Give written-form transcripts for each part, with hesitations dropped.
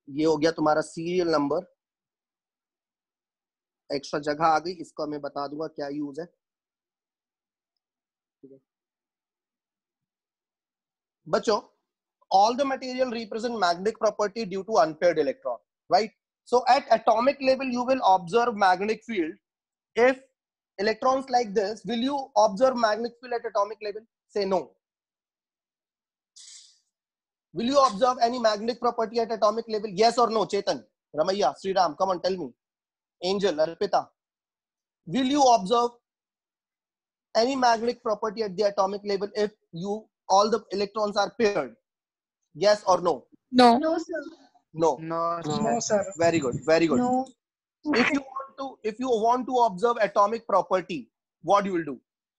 ये हो गया तुम्हारा सीरियल नंबर, एक्स्ट्रा जगह आ गई, इसका मैं बता दूंगा क्या यूज है। बच्चों, all the material represent magnetic property due to unpaired electron, right? So at atomic level you will observe magnetic field. If electrons like this, will you observe magnetic field at atomic level? Say no. Will you observe any magnetic property at atomic level? Yes or no? Chetan, Ramaiya, Sriram, come on, tell me. Angel, Arpita, will you observe any magnetic property at the atomic level if you all the electrons are paired? Yes or no? No. No, sir. No. No, sir. Very good, very good. No. If you want to observe atomic property, what you will do?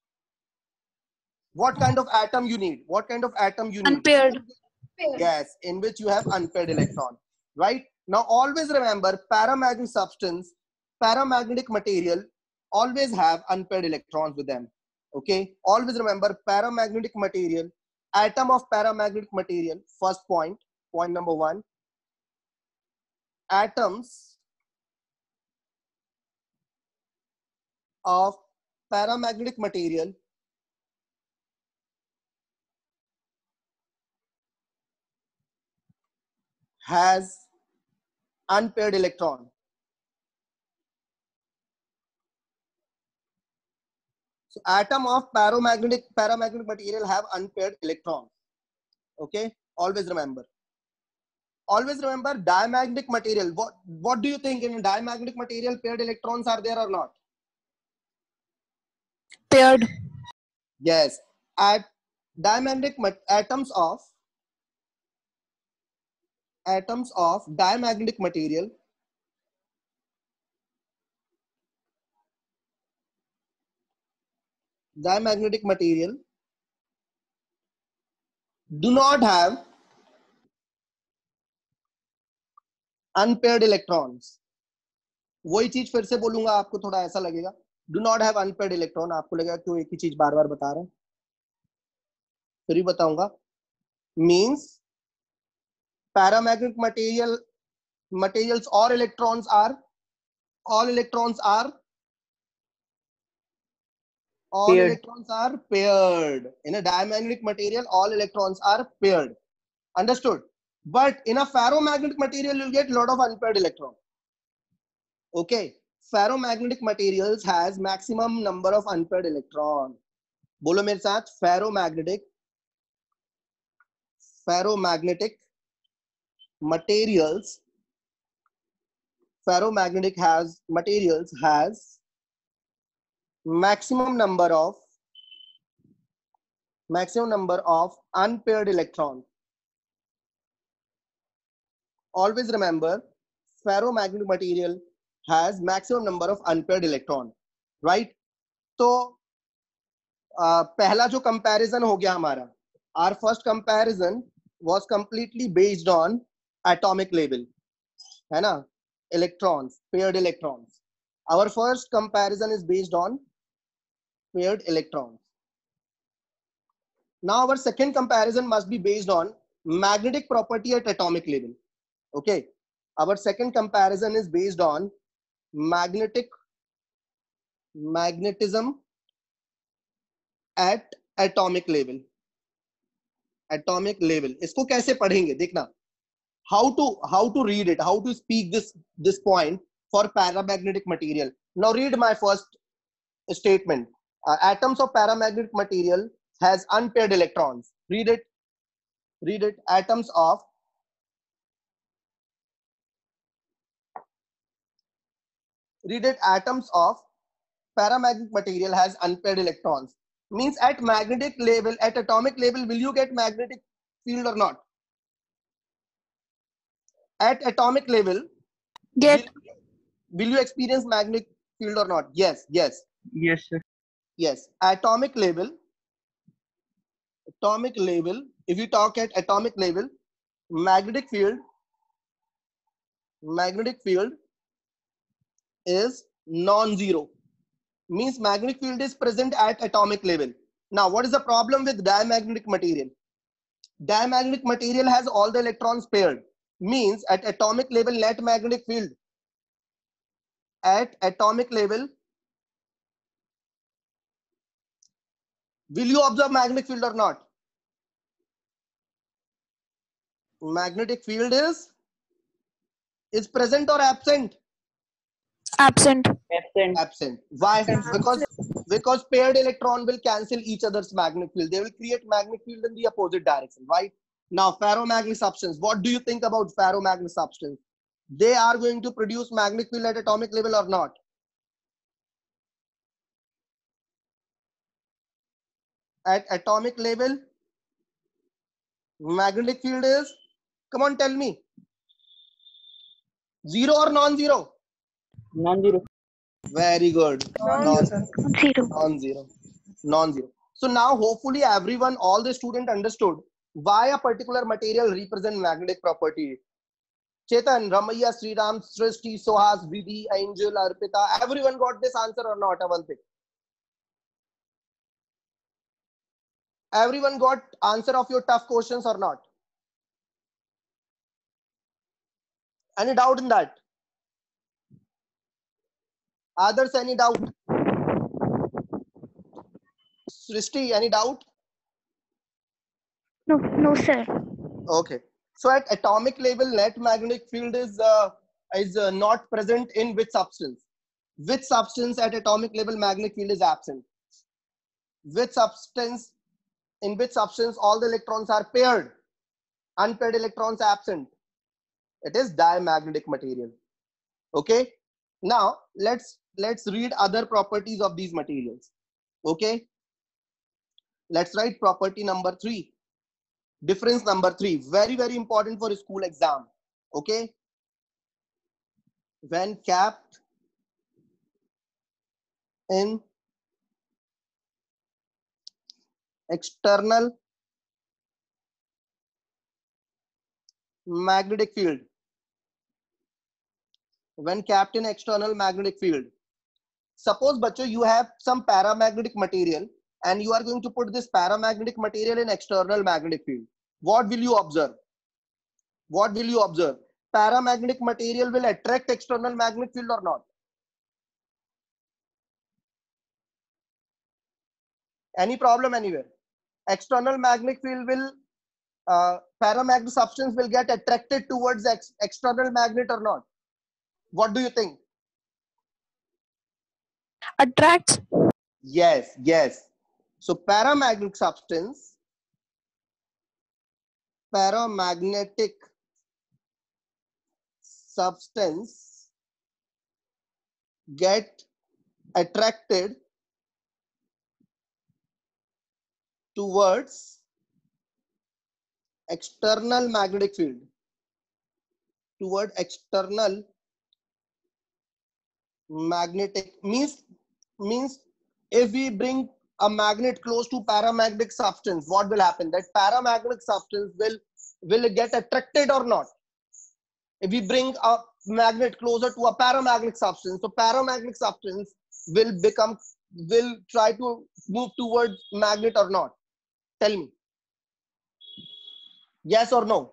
What kind of atom you need? What kind of atom you need? Unpaired. Yes, in which you have unpaired electron, right? Now always remember, paramagnetic substance, paramagnetic material always have unpaired electrons with them. Okay, always remember, paramagnetic material, atom of paramagnetic material. First point, point number 1, atoms of paramagnetic material has unpaired electron. So atom of paramagnetic material have unpaired electrons. Okay, always remember. Always remember, diamagnetic material. What do you think? In diamagnetic material, paired electrons are there or not? Paired. Yes. At diamagnetic atoms of diamagnetic material do not have unpaired electrons. वही चीज फिर से बोलूंगा, आपको थोड़ा ऐसा लगेगा, do not have unpaired electron. आपको लगेगा क्यों एक ही चीज बार बार बता रहे हैं, फिर भी बताऊंगा. Means paramagnetic materials all electrons are paired. In a diamagnetic material, all electrons are paired. Understood? But in a ferromagnetic material, you'll get a lot of unpaired electrons. Okay. Ferromagnetic materials has maximum number of unpaired electrons. बोलो मेरे साथ, ferromagnetic materials has maximum number of unpaired electrons. Always remember, ferromagnetic material has maximum number of unpaired electron, right? तो पहला जो comparison हो गया हमारा, our first comparison was completely based on atomic level, है ना? Electrons, paired electrons. Our first comparison is based on paired electrons. Now our second comparison must be based on magnetic property at atomic level. Okay, our second comparison is based on magnetism at atomic level. इसको कैसे पढ़ेंगे देखना, how to read it, how to speak this point for paramagnetic material. Now read my first statement. Atoms of paramagnetic material has unpaired electrons. Read it. Atoms of paramagnetic material has unpaired electrons. Means at magnetic level, at atomic level, will you get magnetic field or not? At atomic level, Get. will you experience magnetic field or not? Yes, sir. Yes. Atomic level, if you talk at atomic level, magnetic field is non-zero. Means magnetic field is present at atomic level. Now, what is the problem with diamagnetic material? Diamagnetic material has all the electrons paired. means at atomic level net magnetic field, at atomic level, will you observe magnetic field or not? Magnetic field is present or absent? Absent. Absent. Why? Because paired electron will cancel each other's magnetic field. They will create magnetic field in the opposite direction, right? Now, ferromagnetic substance. What do you think about ferromagnetic substance? They are going to produce magnetic field at atomic level or not? At atomic level, magnetic field is, come on, tell me, zero or non-zero? Non-zero. Very good. Zero. Non-zero. So now hopefully everyone, all the student understood why a particular material represent magnetic property. Chetan, Ramaiya, Sriram, Srishti, Sohas, Vidhi, Angel, Arpita, everyone got this answer or not, Avantik? Everyone got answer of your tough questions or not? Any doubt in that? Others, any doubt? Srishti, any doubt? No, sir. Okay. So at atomic level, net magnetic field is not present in which substance? Which substance at atomic level magnetic field is absent? Which substance, in which substance all the electrons are paired? Unpaired electrons absent. It is diamagnetic material. Okay. Now let's read other properties of these materials. Okay. Let's write property number 3. Difference number 3. Very, very important for school exam. Okay. When capped in external magnetic field, when capped in external magnetic field, suppose bacho you have some paramagnetic material and you are going to put this paramagnetic material in external magnetic field. What will you observe? What will you observe? Paramagnetic material will attract external magnetic field or not? Any problem anywhere? External magnetic field will, paramagnetic substance will get attracted towards external magnet or not? What do you think? Attracts. Yes, yes. So paramagnetic substance get attracted towards external magnetic field, toward external magnetic means if we bring a magnet close to paramagnetic substance, what will happen? That paramagnetic substance will get attracted or not? If we bring a magnet closer to a paramagnetic substance, so paramagnetic substance will try to move towards magnet or not? Tell me. Yes or no?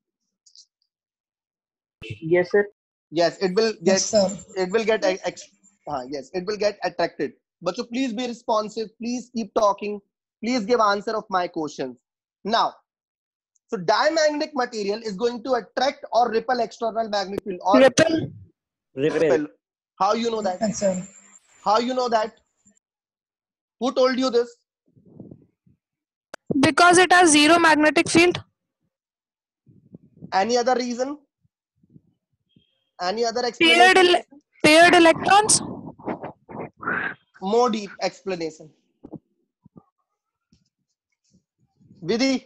Yes, sir. Yes, it will get. Yes, sir. It will get yes, it will get attracted. But so please be responsive. Please keep talking. Please give answer of my questions. Now, so diamagnetic material is going to attract or repel external magnetic field or Repel. repel. How you know that? Yes, sir. How you know that? Who told you this? Because it has zero magnetic field. Any other reason? Any other Paired, explanation? paired electrons. More deep explanation. Vidhi,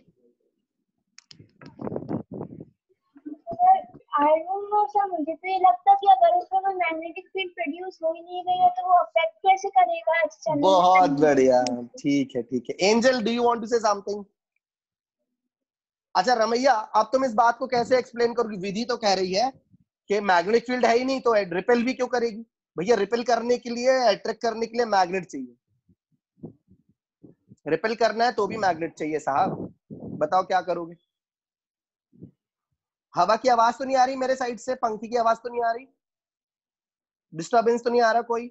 I don't know sir, मुझे तो ये लगता है कि अगर उसमें कोई magnetic field produce हो ही नहीं रही है तो वो अफेक्ट कैसे करेगा एक्सटर्नल? बहुत बढ़िया, ठीक है ठीक है. Angel, do you want to say something? अच्छा रमैया, अब तुम इस बात को कैसे एक्सप्लेन करोगी? विधि तो कह रही है कि मैग्नेटिक फील्ड है ही नहीं तो रिपेल भी क्यों करेगी? भैया रिपेल करने के लिए, अट्रैक्ट करने के लिए मैग्नेट चाहिए. रिपेल करना है तो भी मैग्नेट चाहिए साहब. बताओ क्या करोगे? हवा की आवाज तो नहीं आ रही मेरे साइड से? पंखी की आवाज तो नहीं आ रही? डिस्टर्बेंस तो नहीं आ रहा कोई?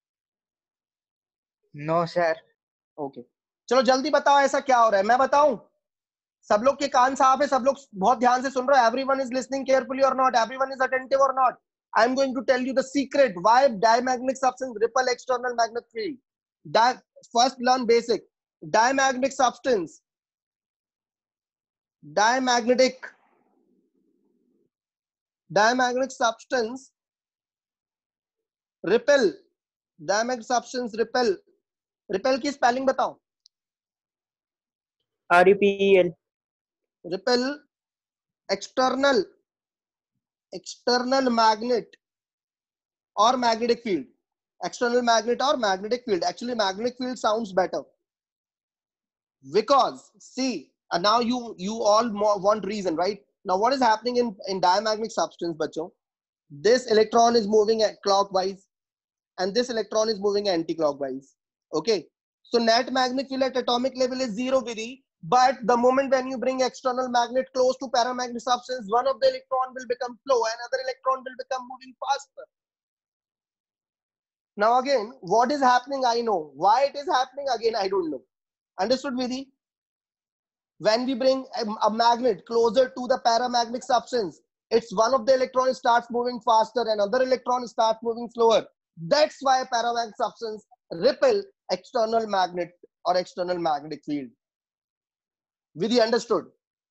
No sir. ओके, चलो जल्दी बताओ ऐसा क्या हो रहा है, मैं बताऊं? सब लोग के कान साफ है, सब लोग बहुत ध्यान से सुन रहे हो? Everyone is listening carefully or not? Everyone is attentive or not? I am going to tell you the secret why diamagnetic substance repel external magnetic field. First learn basic. Diamagnetic substance, diamagnetic substance repel. Diamagnetic substance repel. Repel की spelling बताओ. REPEL। Repel external magnet or magnetic field. External magnet or magnetic field. Actually magnetic field sounds better because see, now you all want reason, right? Now what is happening in diamagnetic substance, bachcho? This electron is moving clockwise and this electron is moving anti-clockwise. Okay, so net magnetic field at atomic level is zero, Vidhi, but the moment when you bring external magnet close to paramagnetic substance, one of the electron will become slow, another electron will become moving faster. Now again, what is happening? I know. Why it is happening? Again, I don't know. Understood, Vidhi? When we bring a magnet closer to the paramagnetic substance, it's one of the electrons starts moving faster, another electron starts moving slower. That's why paramagnetic substance repel external magnet or external magnetic field. Vidhi, understood?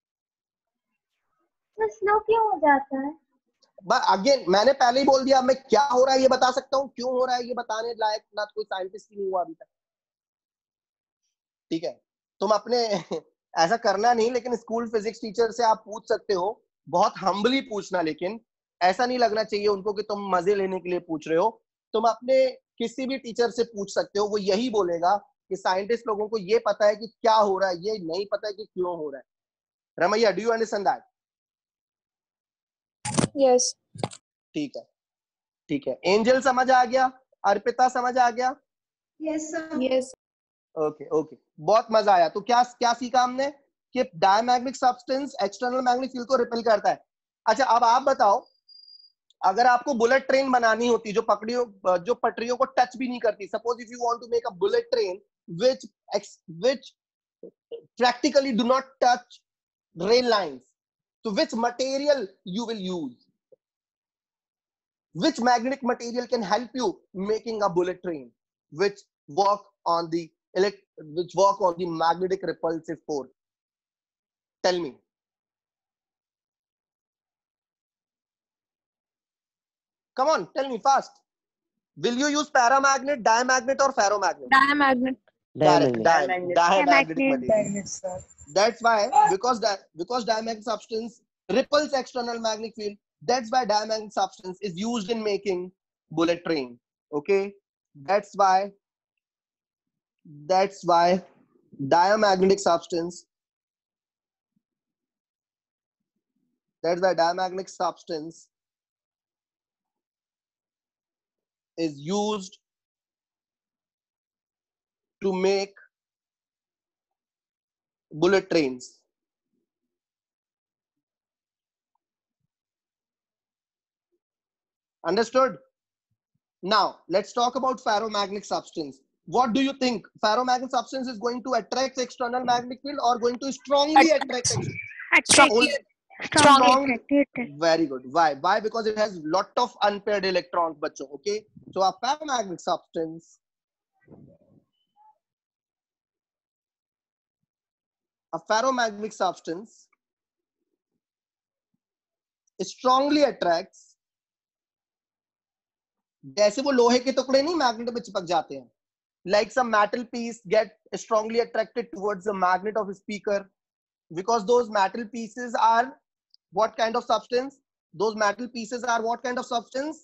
तो slow क्यों हो जाता है? But again, मैंने पहले ही बोल दिया, मैं क्या हो रहा है ये बता सकता हूँ, क्यों हो रहा है ये बताने लायक ना कोई साइंटिस्ट ही नहीं हुआ अभी तक. ठीक है, तुम अपने ऐसा करना नहीं, लेकिन स्कूल फिजिक्स टीचर से आप पूछ सकते हो, बहुत हम्बली पूछना, लेकिन ऐसा नहीं लगना चाहिए उनको कि तुम मजे लेने के लिए पूछ रहे हो. तुम अपने किसी भी टीचर से पूछ सकते हो, वो यही बोलेगा कि साइंटिस्ट लोगों को ये पता है कि क्या हो रहा है, ये नहीं पता है कि क्यों हो रहा है. Ramaiah, do you understand that? Yes. ठीक है, ठीक है. एंजल समझ आ गया? अर्पिता समझ आ गया? Yes sir. Yes. Okay okay, बहुत मजा आया. तो क्या क्या सीखा हमने? कि diamagnetic substance external magnetic field को रिपेल करता है. अच्छा, अब आप बताओ, अगर आपको बुलेट ट्रेन बनानी होती जो पटरियों को टच भी नहीं करती, suppose if you want to make a bullet train which practically do not touch rail lines, so which material you will use? Which magnetic material can help you making a bullet train which work on the magnetic repulsive force? Tell me. Come on, tell me fast. Will you use paramagnet, diamagnet or ferromagnet? Diamagnet. Correct. Diamagnet. Diamagnetic material. That's why, because diamagnetic substance repels external magnetic field, that's why diamagnetic substance is used in making bullet train. Okay, that's why diamagnetic substance is used to make bullet trains. Understood? Now let's talk about ferromagnetic substance. What do you think? Ferromagnetic substance is going to attract external magnetic field or going to strongly attract Strongly. strongly? Very good. Why? Because it has lot of unpaired electrons, bachcho. Okay, so a ferromagnetic substance strongly attracts, जैसे वो लोहे के टुकड़े नहीं magnet में चिपक जाते हैं, like some metal piece get strongly attracted towards the magnet of a speaker, because those metal pieces are what kind of substance? Those metal pieces are what kind of substance?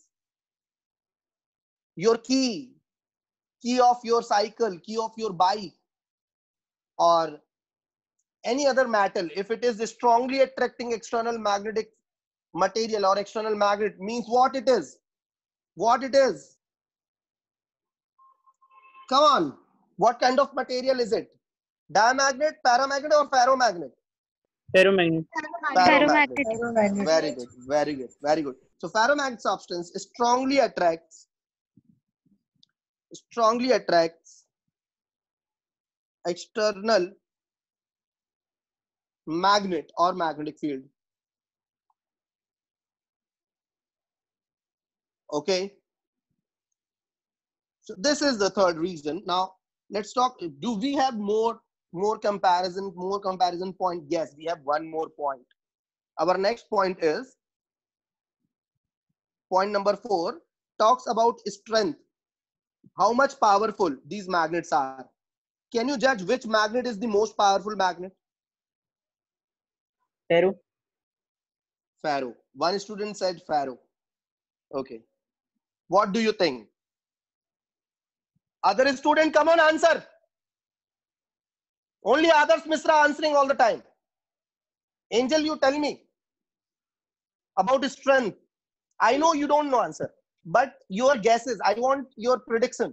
Your key of your cycle, key of your bike, or any other metal. If it is strongly attracting external magnetic material or external magnet, means what it is? What it is? Come on, what kind of material is it? Diamagnet, paramagnet or ferromagnet? Ferromagnet. Ferromagnet. Very good, very good, very good. So ferromagnet substance strongly attracts external magnet or magnetic field. Okay. So this is the third reason. Now let's talk. Do we have more comparison point? Yes, we have one more point. Our next point is point number 4. Talks about strength. How much powerful these magnets are. Can you judge which magnet is the most powerful magnet? Ferro. Ferro. One student said ferro. Okay. What do you think? Other student, come on, answer. Only others Misra answering all the time. Angel, you tell me about strength. I know you don't know answer, but your guesses. I want your prediction.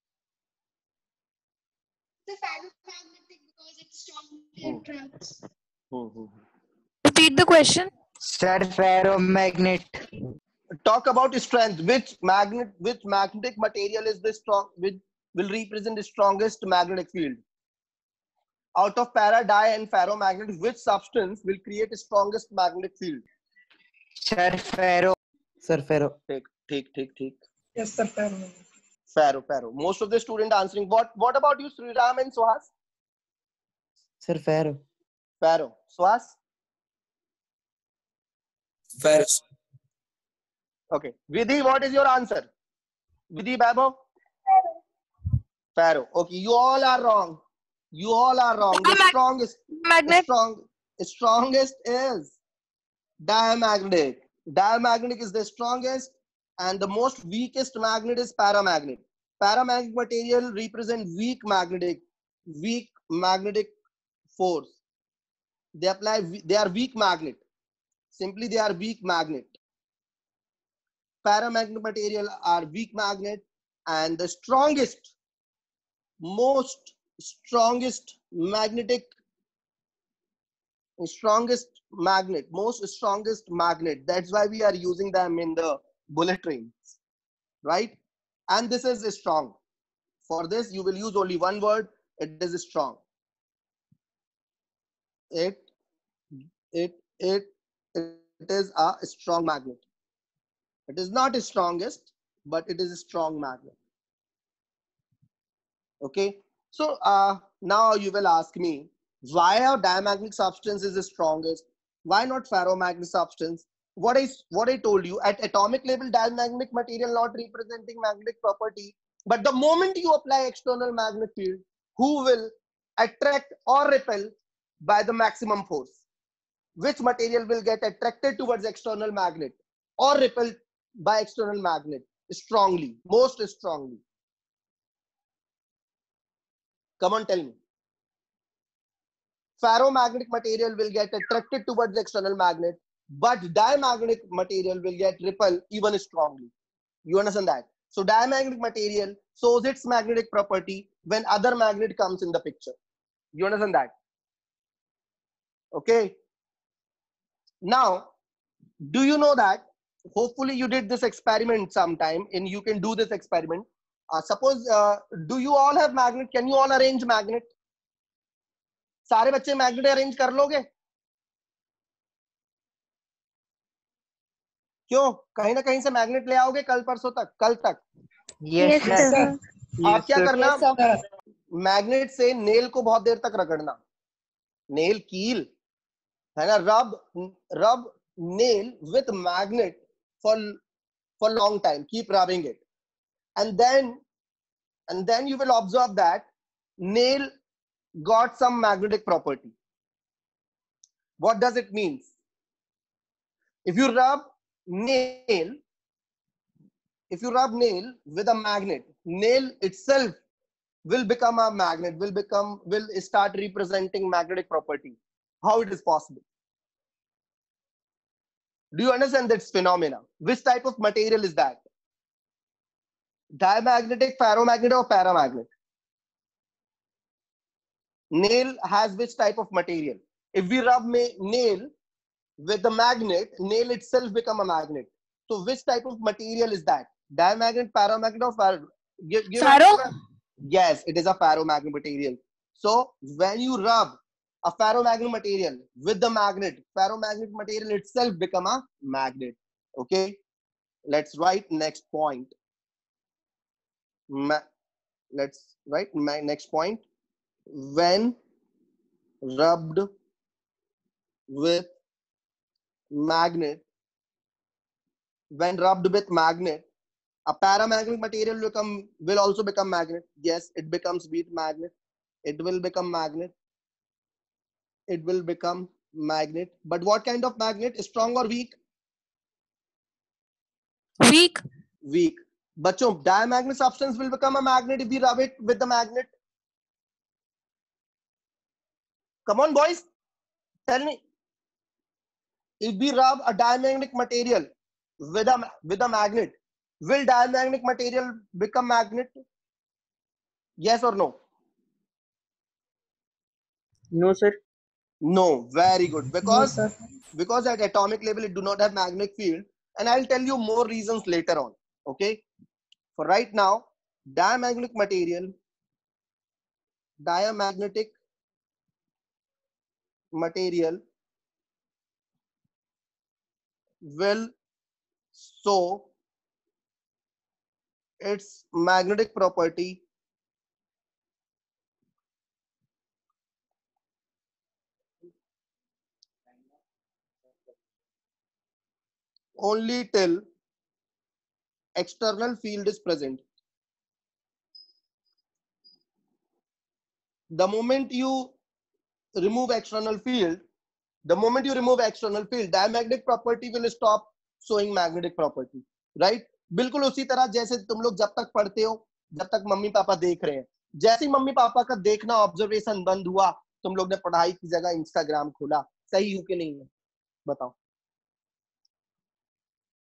The ferromagnetic because it strongly attracts. Repeat the question. Sir, ferromagnet. Talk about strength. Which magnetic material is the strong? Which will represent the strongest magnetic field? Out of para, di, and ferromagnet, which substance will create the strongest magnetic field? Sir, ferro. Sir, ferro. Take. Yes, sir, ferro. Ferro. Most of the students answering. What about you, Sriram and Suhas? Sir, ferro. Ferro. Suhas? Ferro. Okay. Vidhi, what is your answer? Vidhi Babo? Ferro. Okay, you all are wrong. The strongest is diamagnetic. Diamagnetic is the strongest, and the most weakest magnet is paramagnet. Paramagnetic material represent weak magnetic force. They are weak magnet. Simply, they are weak magnet. Paramagnetic material are weak magnet, and the most strongest magnet. That's why we are using them in the bullet trains, right? And this is strong. For this, you will use only one word. It is strong. It is a strong magnet. It is not the strongest, but it is a strong magnet. Okay. So now you will ask me, why our diamagnetic substance is the strongest? Why not ferromagnetic substance? What I told you, at atomic level, diamagnetic material not representing magnetic property, but the moment you apply external magnet field, who will attract or repel by the maximum force? Which material will get attracted towards external magnet or repelled by external magnet strongly, most strongly? Come on, tell me. Ferromagnetic material will get attracted towards the external magnet, but diamagnetic material will get repelled even strongly. You understand that? So diamagnetic material shows its magnetic property when other magnet comes in the picture. You understand that? Okay. Now, do you know that? Hopefully you did this experiment sometime, and you can do this experiment. Suppose, do you all have magnet? Can you all arrange magnet? सारे बच्चे magnet arrange कर लोगे? क्यों? कहीं ना कहीं से magnet ले आओगे कल परसों तक, कल तक? Yes, sir. आप क्या करना? मैग्नेट से नेल को बहुत देर तक रगड़ना, नेल कील है ना, rub nail with magnet for long time, keep rubbing it, and then you will observe that nail got some magnetic property. What does it mean? If you rub nail with a magnet, nail itself will become a magnet, will start representing magnetic property. How it is possible? Do you understand this phenomena? Which type of material is that? Diamagnetic, ferromagnet, or paramagnet? Nail has which type of material? If we rub nail with the magnet, nail itself become a magnet. So which type of material is that? Diamagnet, paramagnet, or give Ferro? Yes, it is a ferromagnet material. So when you rub a ferromagnet material with the magnet, ferromagnet material itself become a magnet. Okay, let's write next point. Let's write my next point. When rubbed with magnet, a paramagnetic material will also become magnet. Yes, it becomes magnet. It will become magnet. It will become magnet. But what kind of magnet? Strong or weak? Weak. Weak. बच्चों, diamagnet substance will become a magnet if we rub it with the magnet. Come on, boys. Tell me. If we rub a diamagnetic material with a magnet, will diamagnetic material become magnet? Yes or no? No, sir. No. Very good. No, sir. Because at atomic level it do not have magnetic field, and I'll tell you more reasons later on. Okay. For right now, diamagnetic material will show its magnetic property only till external field is present. The moment you remove external field, diamagnetic property will stop showing magnetic property. Right? बिल्कुल उसी तरह जैसे तुम लोग जब तक पढ़ते हो, जब तक मम्मी पापा देख रहे हैं, जैसे मम्मी पापा का देखना ऑब्जर्वेशन बंद हुआ, तुम लोग ने पढ़ाई की जगह इंस्टाग्राम खोला. सही हो कि नहीं है? बताओ.